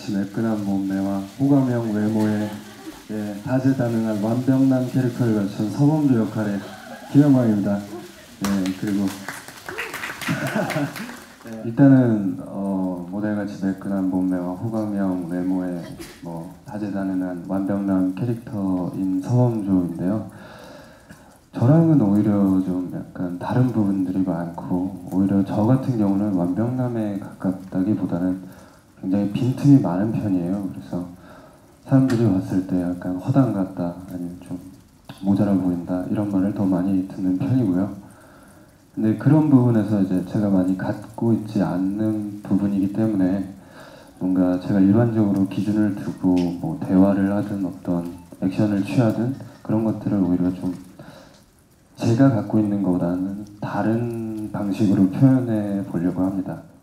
같이 매끈한 몸매와 호감형 외모에 다재다능한 완벽남 캐릭터를 갖춘 서범주 역할의 김영광입니다. 그리고 일단은 모델같이 매끈한 몸매와 호감형 외모에 다재다능한 완벽남 캐릭터인 서범주인데요. 저랑은 오히려 좀 약간 다른 부분들이 많고, 오히려 저 같은 경우는 완벽남에 가깝다기보다는 굉장히 빈틈이 많은 편이에요. 그래서 사람들이 봤을 때 약간 허당 같다, 아니면 좀 모자라 보인다, 이런 말을 더 많이 듣는 편이고요. 근데 그런 부분에서 이제 제가 많이 갖고 있지 않는 부분이기 때문에 뭔가 제가 일반적으로 기준을 두고 뭐 대화를 하든 어떤 액션을 취하든 그런 것들을 오히려 좀 제가 갖고 있는 것보다는 다른 방식으로 표현해 보려고 합니다.